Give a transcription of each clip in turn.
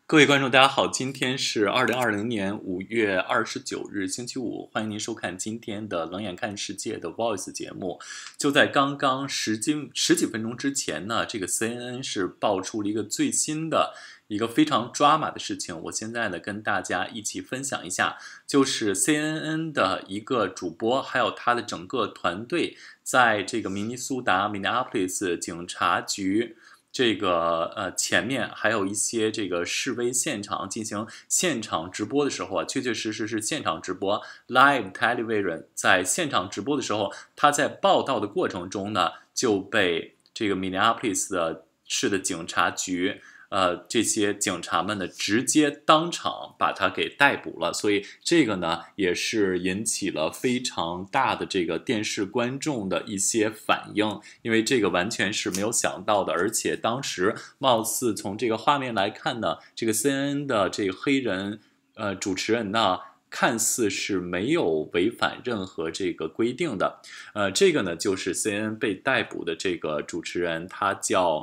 各位观众，大家好，今天是2020年5月29日，星期五，欢迎您收看今天的冷眼看世界的 Voice 节目。就在刚刚十几分钟之前呢，这个 CNN 是爆出了一个最新的一个非常drama的事情，我现在呢跟大家一起分享一下，就是 CNN 的一个主播，还有他的整个团队，在这个明尼苏达 Minneapolis 警察局。这个前面还有一些这个示威现场进行现场直播的时候啊，确确实实是现场直播 live television， 在现场直播的时候，他在报道的过程中呢，就被这个 Minneapolis 的市的警察局。这些警察们呢，直接当场把他给逮捕了，所以这个呢，也是引起了非常大的这个电视观众的一些反应，因为这个完全是没有想到的，而且当时貌似从这个画面来看呢，这个 CNN 的这个黑人主持人呢。看似是没有违反任何这个规定的，这个呢就是 CNN 被逮捕的这个主持人，他叫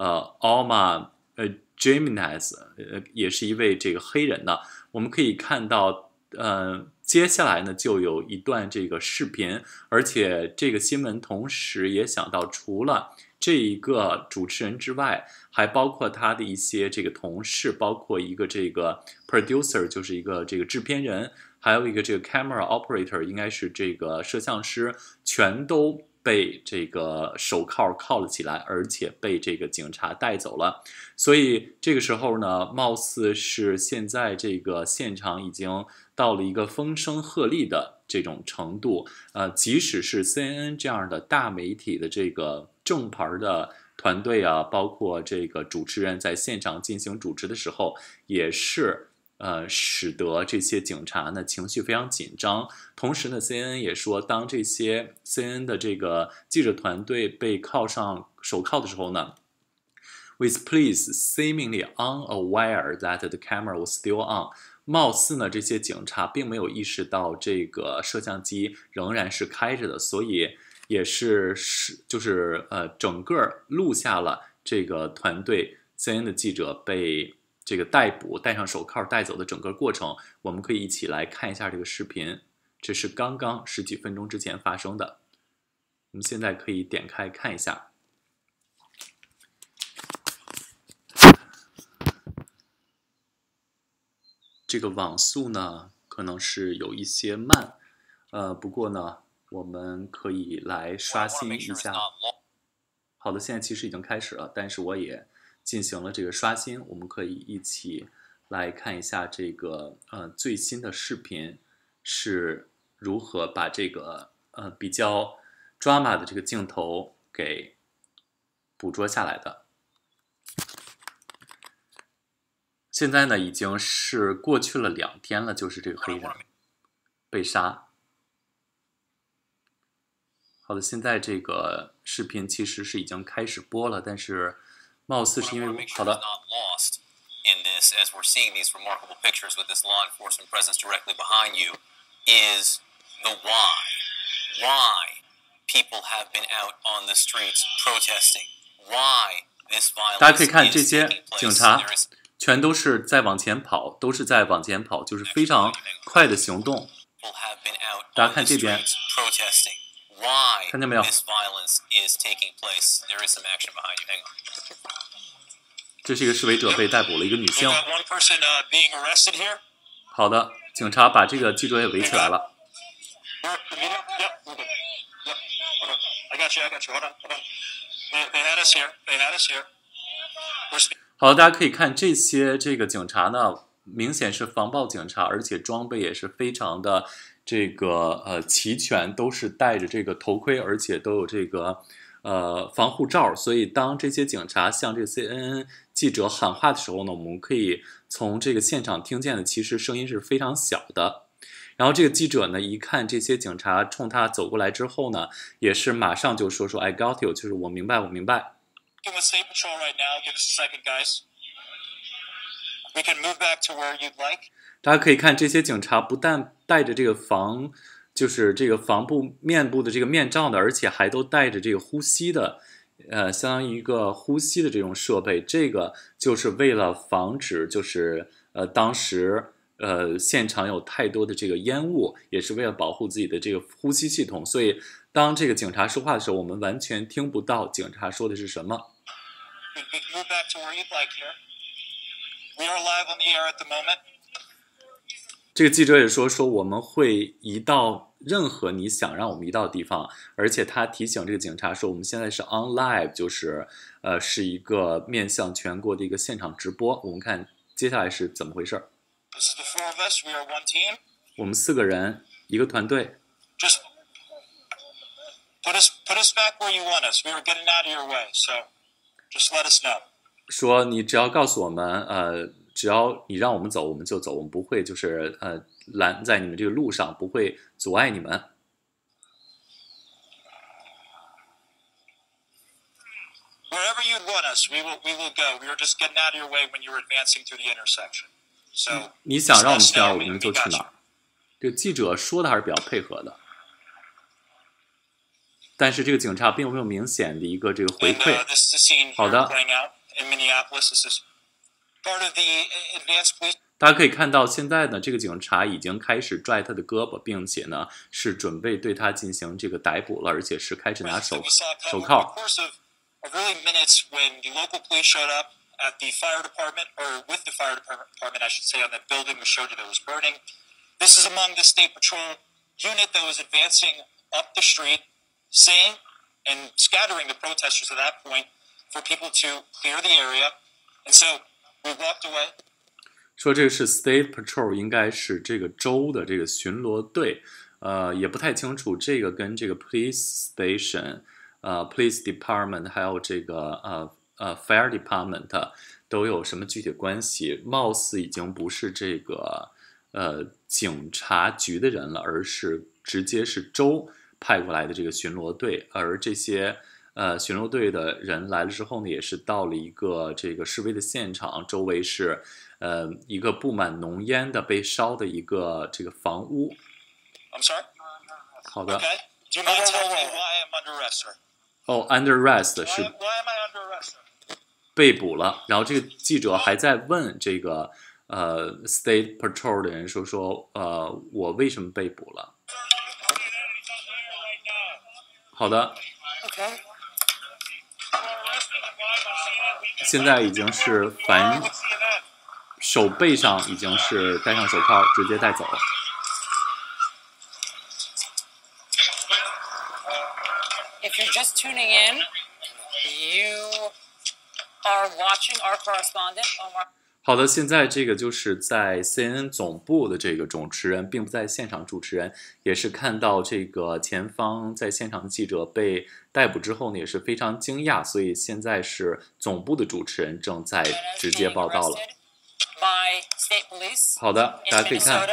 Alma Jimenez， 也是一位这个黑人呢。我们可以看到，接下来呢就有一段这个视频，而且这个新闻同时也想到，除了这一个主持人之外，还包括他的一些这个同事，包括一个这个 producer， 就是一个这个制片人，还有一个这个 camera operator， 应该是这个摄像师，全都被这个手铐铐了起来，而且被这个警察带走了。所以这个时候呢，貌似是现在这个现场已经到了一个风声鹤唳的这种程度。即使是 CNN 这样的大媒体的这个正牌的团队啊，包括这个主持人在现场进行主持的时候，也是使得这些警察呢情绪非常紧张。同时呢 CNN 也说，当这些 CNN 的这个记者团队被铐上手铐的时候呢，with police seemingly unaware that the camera was still on， 貌似呢这些警察并没有意识到这个摄像机仍然是开着的，所以也是就是整个录下了这个团队 CNN 的记者被这个逮捕、戴上手铐带走的整个过程。我们可以一起来看一下这个视频，这是刚刚十几分钟之前发生的。我们现在可以点开看一下。这个网速呢可能是有一些慢，不过呢我们可以来刷新一下。好的，现在其实已经开始了，但是我也进行了这个刷新，我们可以一起来看一下这个最新的视频是如何把这个比较 drama 的这个镜头给捕捉下来的。现在呢已经是过去了2天了，就是这个黑人被杀。好的，现在这个视频其实是已经开始播了，但是貌似是因为好的。 In this, as we're seeing these remarkable pictures with this law enforcement presence directly behind you, is the why. Why people have been out on the streets protesting. Why this 大家可以 violence 看这 is 些 taking 警 place. 察 There is 全都是在往前跑，都是在往前跑，就是非常快的行动。 people have been out 大家 on the 看这边， streets protesting. Why 看见没有？ this violence is taking place. There is some action behind you. Hang on. 这是一个示威者被逮捕了，一个女性。 We've got one person being arrested here. 好的，警察把这个记者也围起来了。 Yep. I got you. Hold on. They had us here. We're 好的，大家可以看这些这个警察呢，明显是防暴警察，而且装备也是非常的这个齐全，都是戴着这个头盔，而且都有这个防护罩。所以当这些警察向这个 CNN 记者喊话的时候呢，我们可以从这个现场听见的，其实声音是非常小的。然后这个记者呢，一看这些警察冲他走过来之后呢，也是马上就说 I got you， 就是我明白。 Give us state patrol right now. Give us a second, guys. We can move back to where you'd like. 大家可以看这些警察不但戴着这个就是这个防部面部的这个面罩的，而且还都戴着这个呼吸的相当于一个呼吸的这种设备，这个就是为了防止就是当时现场有太多的这个烟雾，也是为了保护自己的这个呼吸系统，所以当这个警察说话的时候，我们完全听不到警察说的是什么。 Move back to where you'd like here. We are live on the air at the moment. 这个记者也说我们会移到任何你想让我们移到的地方，而且他提醒这个警察说我们现在是 on live， 就是是一个面向全国的一个现场直播。我们看接下来是怎么回事。 This is the four of us. We are one team. 我们4个人一个团队。 Just put us back where you want us. We were getting out of your way, so just let us know. 说你只要告诉我们，只要你让我们走，我们就走，我们不会就是拦在你们这个路上，不会阻碍你们。 Wherever you'd want us, we will go. We were just getting out of your way when you were advancing through the intersection. So 你想让我们去哪儿，我们就去哪儿。这个记者说的还是比较配合的，但是这个警察并没有明显的一个这个回馈。好的。大家可以看到，现在呢，这个警察已经开始拽他的胳膊，并且呢是准备对他进行这个逮捕了，而且是开始拿手铐。 At the fire department, or with the fire department, I should say, on that building we showed you that was burning. This is among the state patrol unit that was advancing up the street, saying and scattering the protesters at that point for people to clear the area. And so we walked away. 说这个是 State Patrol， 应该是这个州的这个巡逻队，也不太清楚这个跟这个 Police Station、Police Department 还有这个Fire Department 都有什么具体的关系？貌似已经不是这个警察局的人了，而是直接是州派过来的这个巡逻队。而这些巡逻队的人来了之后呢，也是到了一个这个示威的现场，周围是一个布满浓烟的被烧的一个这个房屋。 I'm sorry. 好的。 Okay. Do you mind telling me why I'm under arrest, sir? 哦 ，under arrest 是 Why am I under arrest, sir? 被捕了。然后这个记者还在问这个State Patrol 的人说我为什么被捕了？好的。 Okay. 现在已经是手背上已经是戴上手铐，直接带走。 If you're just tuning in, you are watching our correspondent, Omar. 好的，现在这个就是在 CNN 总部的这个主持人，并不在现场，主持人也是看到这个前方在现场的记者被逮捕之后呢，也是非常惊讶，所以现在是总部的主持人正在直接报道了。好的，大家可以看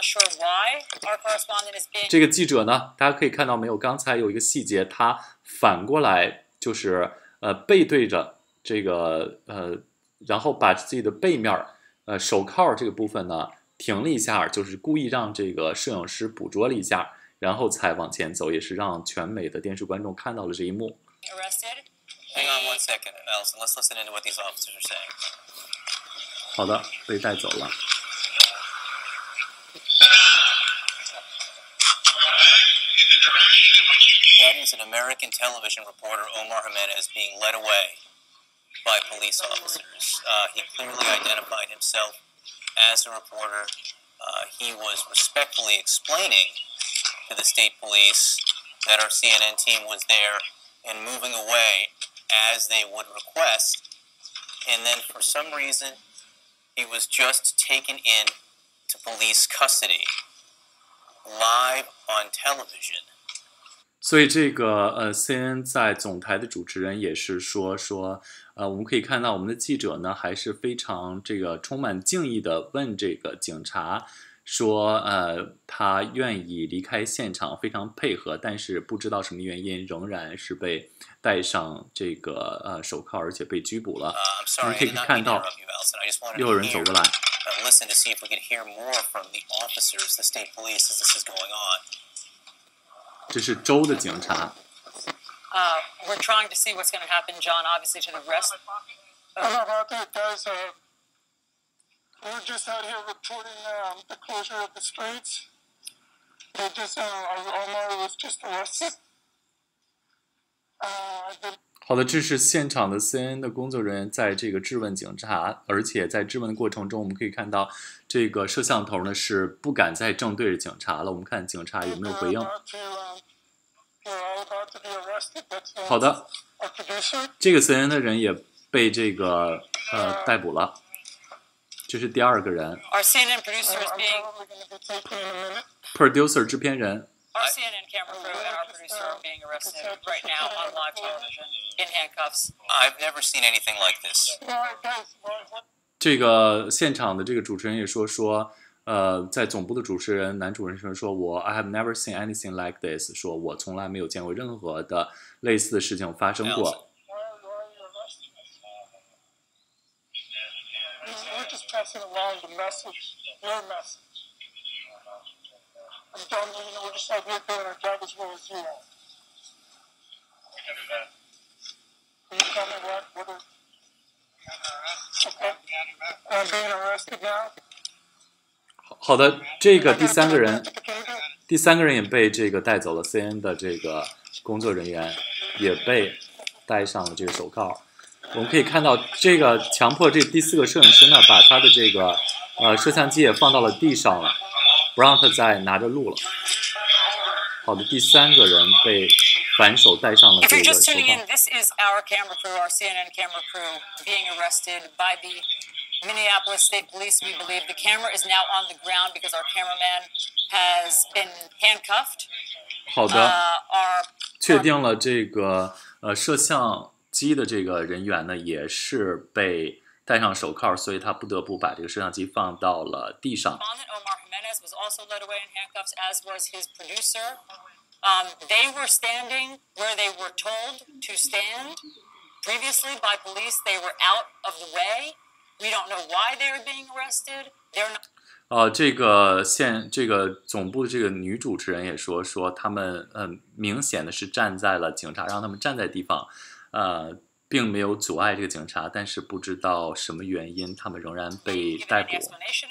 这个记者呢，大家可以看到没有？刚才有一个细节，他反过来就是背对着这个然后把自己的背面手铐这个部分呢停了一下，就是故意让这个摄影师捕捉了一下，然后才往前走，也是让全美的电视观众看到了这一幕。 Hang on one second, Elson. Let's listen into what these officers are saying. 好的，被带走了。 That is an American television reporter, Omar Jimenez, being led away by police officers. He clearly identified himself as a reporter. He was respectfully explaining to the state police that our CNN team was there and moving away as they would request. And then for some reason, he was just taken in to police custody, live on television. 所以这个CNN 在总台的主持人也是说我们可以看到我们的记者呢还是非常这个充满敬意的问这个警察说他愿意离开现场，非常配合，但是不知道什么原因仍然是被戴上这个手铐，而且被拘捕了。我们可以看到又有人走过来。 Listen to see if we could hear more from the officers, the state police, as this is going on. 这是州的警察。 We're trying to see what's going to happen, John, obviously, to the rest. How about that, guys? We're just out here reporting the closure of the streets. They just, Omar was just arrested. I've been 好的，这是现场的 CNN 的工作人员在这个质问警察，而且在质问的过程中，我们可以看到这个摄像头呢是不敢再正对着警察了。我们看警察有没有回应。好的，这个 CNN 的人也被这个逮捕了，这是第二个人。 Our CNN producer is being producer 制片人。 Our CNN camera crew and our producer are being arrested right now on live television in handcuffs. I've never seen anything like this. 这个现场的这个主持人也说，在总部的主持人男主持人说I have never seen anything like this， 说我从来没有见过任何的类似的事情发生过。 We're just passing along the message, your message. I'm telling you, we're just out here doing our job as well as you are. Can you tell me what are... Okay. I'm being arrested now. 好的，这个第三个人也被这个带走了 ，CNN 的这个工作人员也被戴上了这个手铐。我们可以看到，这个强迫这第四个摄影师呢，把他的这个摄像机也放到了地上了，不让他再拿着录了。好的，第三个人被反手戴上了这个手 If you're just tuning 铐 in, this is our camera crew, our CNN camera crew, being arrested by the Minneapolis State Police. We believe the camera is now on the ground because our cameraman has been handcuffed. 好的，确定了这个摄像机的这个人员呢，也是被戴上手铐，所以他不得不把这个摄像机放到了地上。 Omar Jimenez was also led away in handcuffs, as was his producer. They were standing where they were told to stand. Previously, by police, they were out of the way. We don't know why they are being arrested. They're not. 这个总部的这个女主持人也说他们明显的是站在了警察让他们站在地方，并没有阻碍这个警察，但是不知道什么原因，他们仍然被逮捕。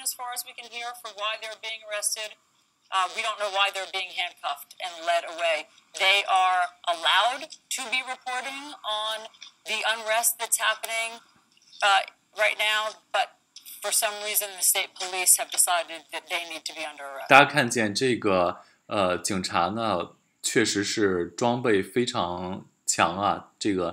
We don't know why they're being handcuffed and led away. They are allowed to be reporting on the unrest that's happening right now, but for some reason the state police have decided that they need to be under arrest. 大家看见这个警察呢，确实是装备非常强啊，这个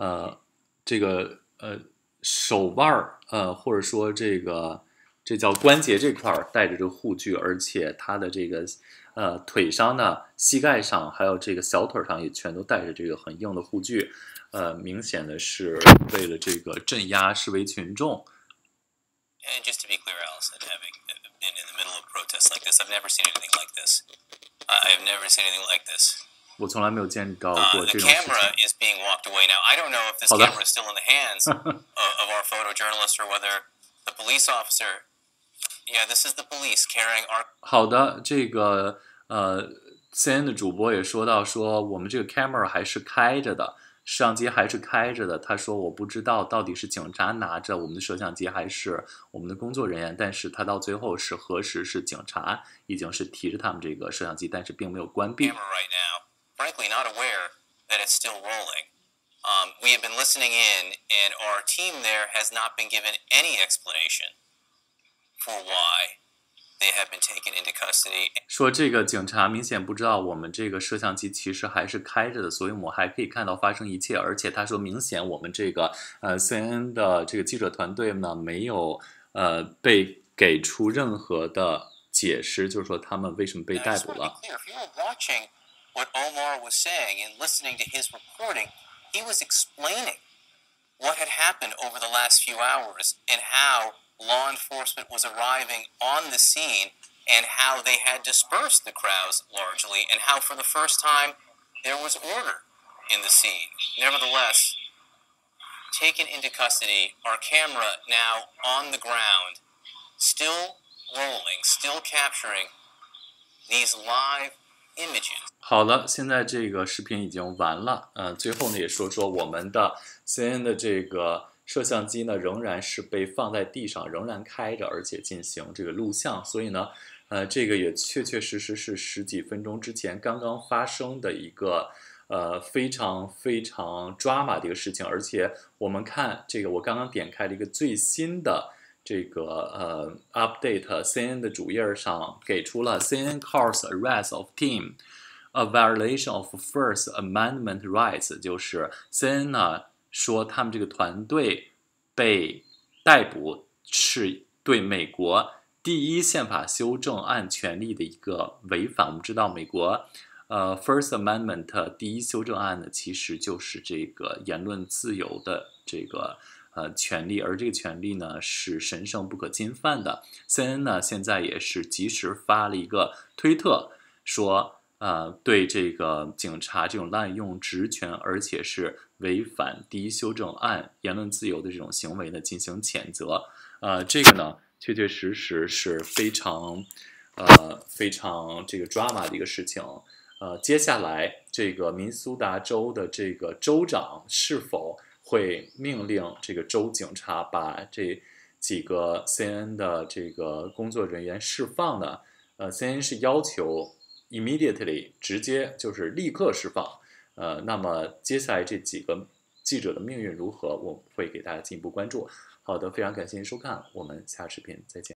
手腕或者说这叫关节这块带着这个护具，而且他的这个腿上呢、膝盖上还有这个小腿上也全都带着这个很硬的护具，明显的是为了这个镇压示威群众。 And just to be clear, Allison, having been in the middle of protests like this, I've never seen anything like this. I've never seen anything like this. 我从来没有见到过这 The 种事 camera 情。 is being walked away now. I don't know if this 好的。 camera is still in the hands of our photojournalist or whether the police officer. Yeah, this is the police carrying our. 好的，这个CNN 的主播也说到我们这个 camera 还是开着的，摄像机还是开着的。他说我不知道到底是警察拿着我们的摄像机还是我们的工作人员，但是他到最后是核实是警察已经是提着他们这个摄像机，但是并没有关闭。 Camera right now, frankly, not aware that it's still rolling. We have been listening in, and our team there has not been given any explanation for why they have been taken into custody. 说这个警察明显不知道我们这个摄像机其实还是开着的，所以我们还可以看到发生一切。而且他说，明显我们这个CNN 的这个记者团队呢，没有被给出任何的解释，就是说他们为什么被逮捕了。 If you were watching what Omar was saying and listening to his reporting, he was explaining what had happened over the last few hours and how law enforcement was arriving on the scene and how they had dispersed the crowds largely and how for the first time there was order in the scene. Nevertheless, taken into custody, our camera now on the ground, still rolling, still capturing these live images 好了，现在这个视频已经完了。最后呢，也说说我们的 CNN 的这个摄像机呢，仍然是被放在地上，仍然开着，而且进行这个录像。所以呢，这个也确确实实是十几分钟之前刚刚发生的一个非常非常 drama 的一个事情。而且我们看这个，我刚刚点开了一个最新的这个update，CNN 的主页上给出了 CNN calls arrest of team。A violation of First Amendment rights， 就是 CNN 呢说他们这个团队被逮捕是对美国第一宪法修正案权利的一个违反。我们知道美国First Amendment 第一修正案呢，其实就是这个言论自由的这个权利，而这个权利呢是神圣不可侵犯的。CNN 呢现在也是及时发了一个推特说。对这个警察这种滥用职权，而且是违反第一修正案言论自由的这种行为呢，进行谴责。这个呢，确确实实是非常非常这个 drama 的一个事情。接下来这个明尼苏达州的这个州长是否会命令这个州警察把这几个 CNN 的这个工作人员释放呢？CNN 是要求。immediately 直接就是立刻释放，那么接下来这几个记者的命运如何，我会给大家进一步关注。好的，非常感谢您收看，我们下视频再见。